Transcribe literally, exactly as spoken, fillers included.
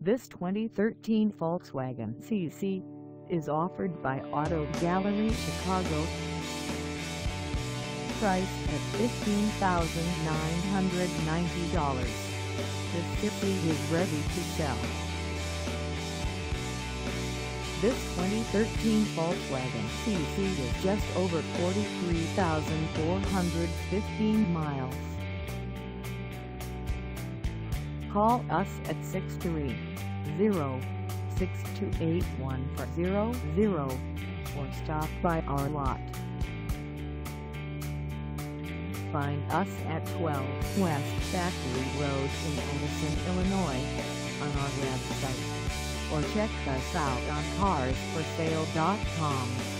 This twenty thirteen Volkswagen C C is offered by Auto Gallery Chicago. Price at fifteen thousand nine hundred ninety dollars. This C C is ready to sell. This twenty thirteen Volkswagen C C is just over forty-three thousand four hundred fifteen miles. Call us at six three zero, six two eight, one four zero zero or stop by our lot. Find us at twelve West Factory Road in Edison, Illinois on our website, or check us out on cars for sale dot com.